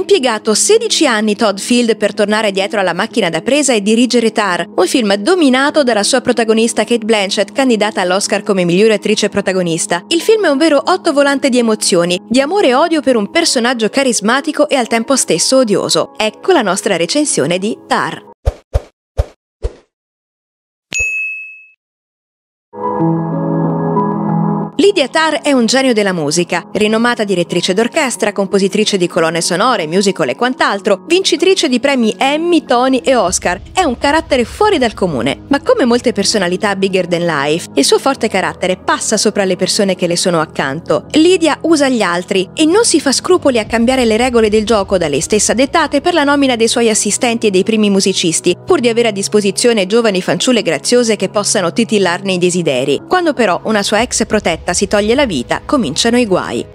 impiegato 16 anni Todd Field per tornare dietro alla macchina da presa e dirigere Tar, un film dominato dalla sua protagonista Cate Blanchett, candidata all'Oscar come migliore attrice protagonista. Il film è un vero ottovolante di emozioni, di amore e odio per un personaggio carismatico e al tempo stesso odioso. Ecco la nostra recensione di Tar. Lydia Tar è un genio della musica, rinomata direttrice d'orchestra, compositrice di colonne sonore, musical e quant'altro, vincitrice di premi Emmy, Tony e Oscar. È un carattere fuori dal comune, ma come molte personalità bigger than life, il suo forte carattere passa sopra le persone che le sono accanto. Lydia usa gli altri e non si fa scrupoli a cambiare le regole del gioco da lei stessa dettate per la nomina dei suoi assistenti e dei primi musicisti, pur di avere a disposizione giovani fanciulle graziose che possano titillarne i desideri. Quando però una sua ex protetta si toglie la vita, cominciano i guai.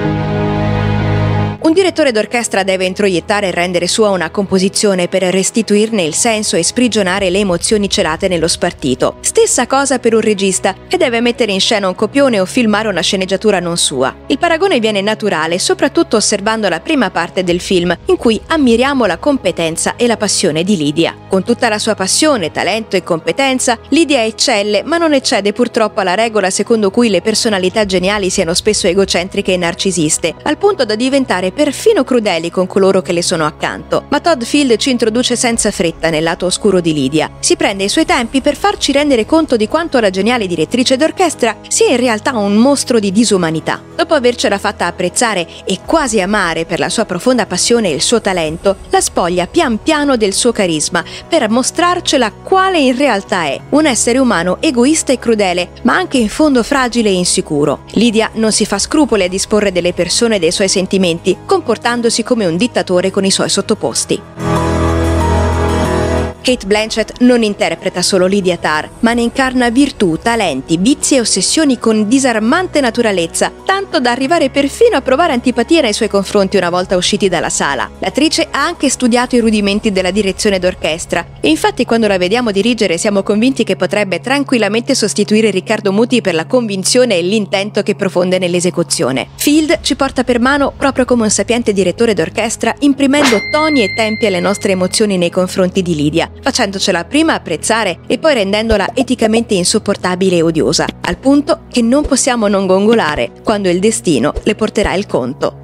Un direttore d'orchestra deve introiettare e rendere sua una composizione per restituirne il senso e sprigionare le emozioni celate nello spartito. Stessa cosa per un regista che deve mettere in scena un copione o filmare una sceneggiatura non sua. Il paragone viene naturale soprattutto osservando la prima parte del film, in cui ammiriamo la competenza e la passione di Lydia. Con tutta la sua passione, talento e competenza, Lydia eccelle, ma non eccede purtroppo alla regola secondo cui le personalità geniali siano spesso egocentriche e narcisiste, al punto da diventare perfino crudeli con coloro che le sono accanto. Ma Todd Field ci introduce senza fretta nel lato oscuro di Lydia. Si prende i suoi tempi per farci rendere conto di quanto la geniale direttrice d'orchestra sia in realtà un mostro di disumanità. Dopo avercela fatta apprezzare e quasi amare per la sua profonda passione e il suo talento, la spoglia pian piano del suo carisma per mostrarcela quale in realtà è: un essere umano egoista e crudele, ma anche in fondo fragile e insicuro. Lydia non si fa scrupoli a disporre delle persone e dei suoi sentimenti, comportandosi come un dittatore con i suoi sottoposti. Cate Blanchett non interpreta solo Lydia Tar, ma ne incarna virtù, talenti, vizi e ossessioni con disarmante naturalezza, tanto da arrivare perfino a provare antipatia nei suoi confronti una volta usciti dalla sala. L'attrice ha anche studiato i rudimenti della direzione d'orchestra e infatti quando la vediamo dirigere siamo convinti che potrebbe tranquillamente sostituire Riccardo Muti per la convinzione e l'intento che profonde nell'esecuzione. Field ci porta per mano proprio come un sapiente direttore d'orchestra, imprimendo toni e tempi alle nostre emozioni nei confronti di Lydia, facendocela prima apprezzare e poi rendendola eticamente insopportabile e odiosa, al punto che non possiamo non gongolare quando il destino le porterà il conto.